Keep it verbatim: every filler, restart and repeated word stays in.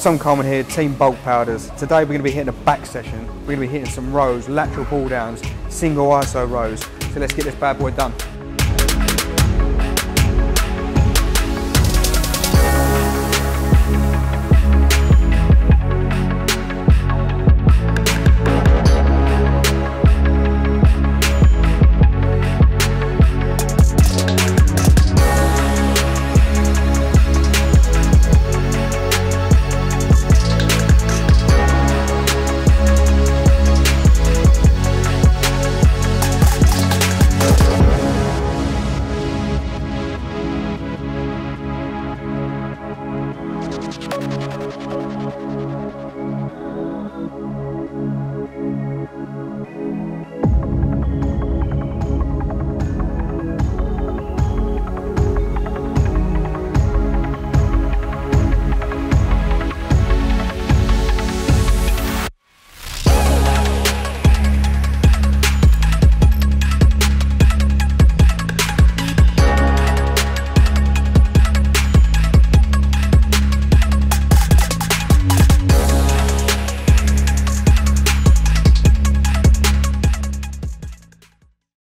Tom Coleman here, Team Bulk Powders. Today we're going to be hitting a back session. We're going to be hitting some rows, lateral pull downs, single I S O rows. So let's get this bad boy done.